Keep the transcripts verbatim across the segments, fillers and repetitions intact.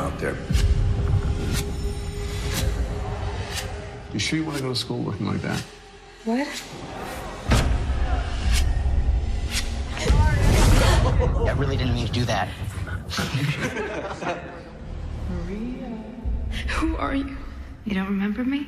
out there. You sure you want to go to school looking like that? What? I really didn't mean to do that. Maria. Who are you? You don't remember me?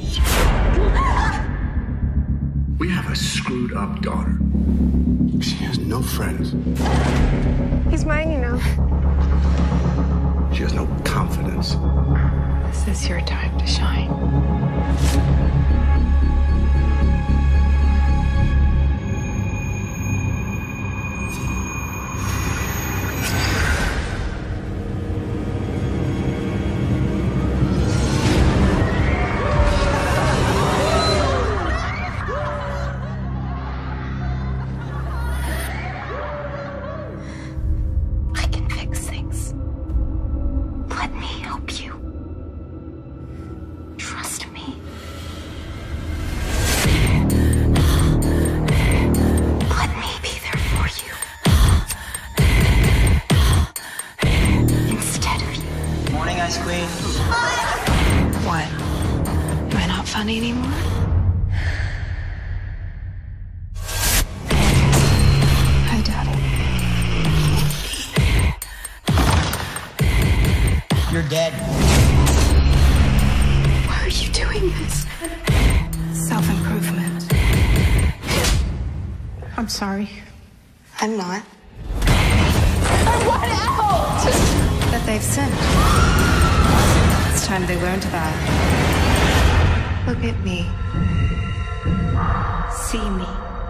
We have a screwed up daughter. She has no friends. He's mine, you know. She has no confidence. This is your time to shine. I can fix things. Let me help you. Trust me. Let me be there for you. Instead of you. Morning, Ice Queen. What? Am I not funny anymore? Hi, Daddy. You're dead. Why are you doing this? Self-improvement. I'm sorry. I'm not. What out? That they've sinned. It's time they learned that. Look at me. See me.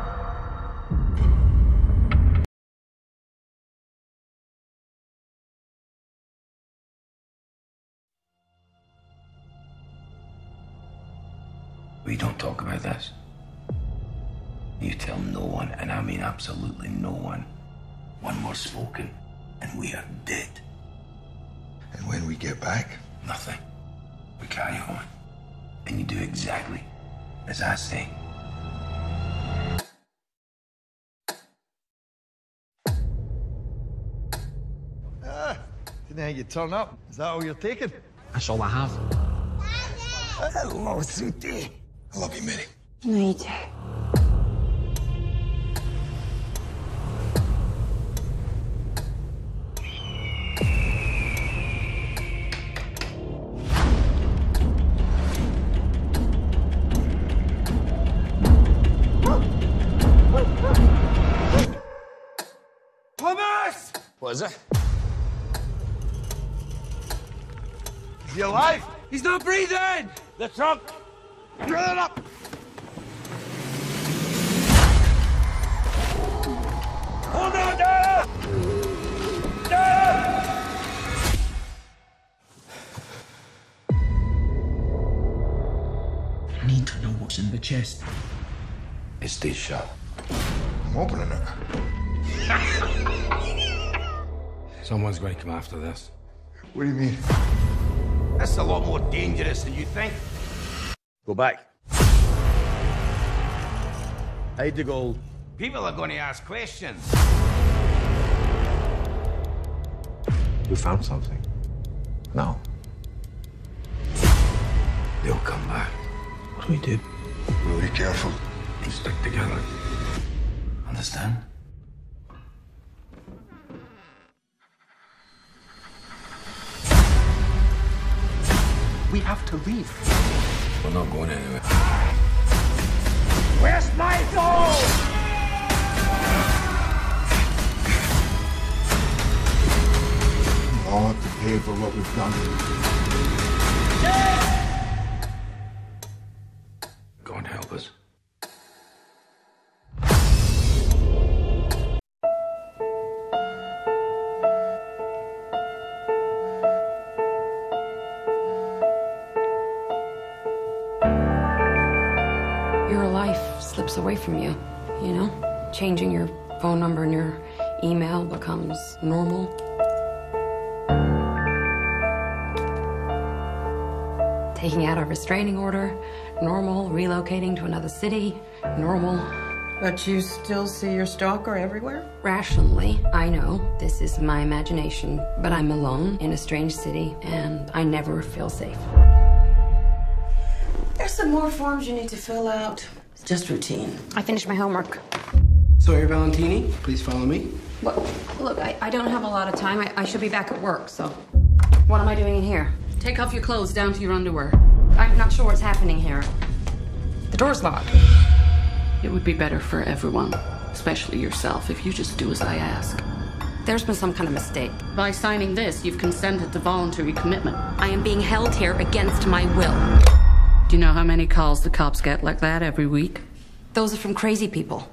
We don't talk about this. You tell no one, and I mean absolutely no one. One more spoken, and we are dead. And when we get back, Nothing. We carry on. And you do exactly as I say. Ah, didn't think you'd turn up. Is that all you're taking? That's all I have. hello, sweetie. I love you, Minnie. No, you do. Thomas! Was it? Is he alive? He's not breathing! The truck! Drill it up! Hold on, Dara! Dara! I need to know what's in the chest. It stays shut. I'm opening it. Someone's going to come after this. What do you mean? That's a lot more dangerous than you think. Go back. Hide the gold. People are going to ask questions. You found something? No. They'll come back. What do we do? We'll be careful. We stick together. Understand? We have to leave. We're not going anywhere. Where's my gold? We all have to pay for what we've done. God help us. Your life slips away from you, you know? Changing your phone number and your email becomes normal. Taking out a restraining order, normal. Relocating to another city, normal. But you still see your stalker everywhere? Rationally, I know this is my imagination, but I'm alone in a strange city, and I never feel safe. There's some more forms you need to fill out. It's just routine. I finished my homework. Sawyer Valentini, please follow me. Well, look, I, I don't have a lot of time. I, I should be back at work, so... What am I doing in here? Take off your clothes down to your underwear. I'm not sure what's happening here. The door's locked. It would be better for everyone, especially yourself, if you just do as I ask. There's been some kind of mistake. By signing this, you've consented to voluntary commitment. I am being held here against my will. Do you know how many calls the cops get like that every week? Those are from crazy people.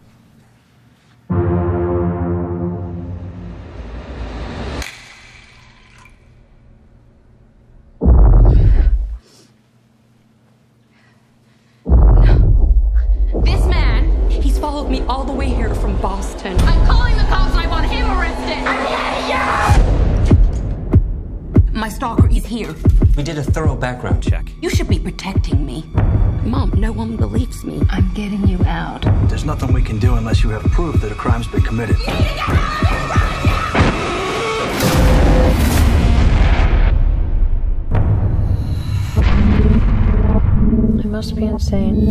Followed me all the way here from Boston. I'm calling the cops. I want him arrested. My stalker is here. We did a thorough background check. You should be protecting me. Mom, no one believes me. I'm getting you out. There's nothing we can do unless you have proof that a crime's been committed. I must be insane.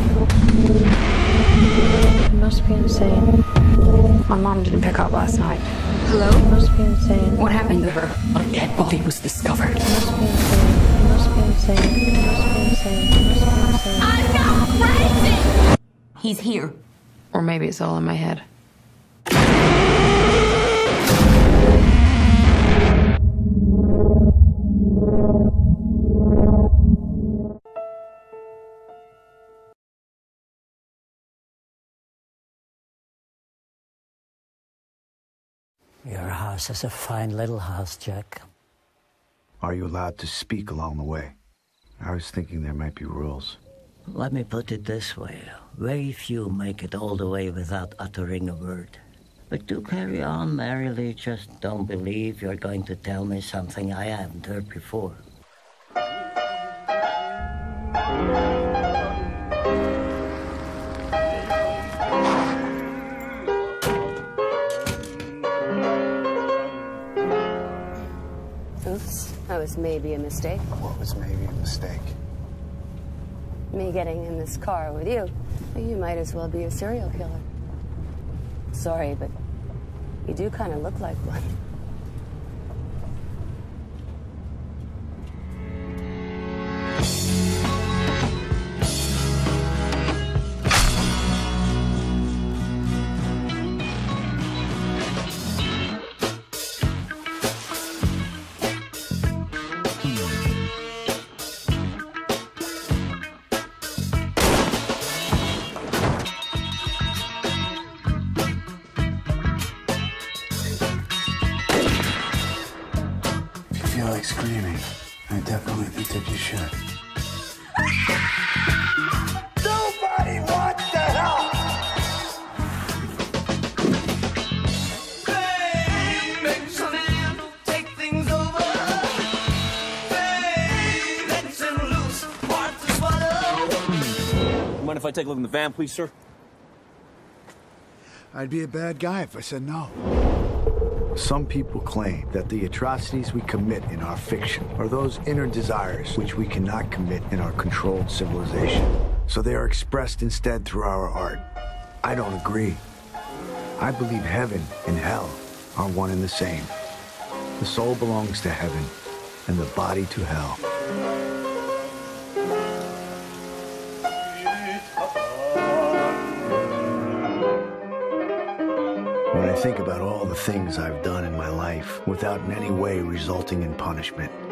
I must be insane. My mom didn't pick up last night. Hello? I must be insane. What happened to her? A dead body was discovered. I must be insane. I must be insane. I must be insane. I must be insane. I'm not crazy! He's here. Or maybe it's all in my head. Your house is a fine little house, Jack. Are you allowed to speak along the way? I was thinking there might be rules. Let me put it this way. Very few make it all the way without uttering a word. But do carry on merrily. Just don't believe you're going to tell me something I haven't heard before. Oops, that was maybe a mistake. What was maybe a mistake? Me getting in this car with you. You might as well be a serial killer. Sorry, but you do kind of look like one. Like screaming. I definitely think that you should. Nobody wants the help! Hey, make some hand, take things over. Hey, let's him loose, hard to swallow. Mind if I take a look in the van, please, sir? I'd be a bad guy if I said no. Some people claim that the atrocities we commit in our fiction are those inner desires which we cannot commit in our controlled civilization. So they are expressed instead through our art. I don't agree. I believe heaven and hell are one and the same. The soul belongs to heaven and the body to hell. When I think about all the things I've done in my life without in any way resulting in punishment,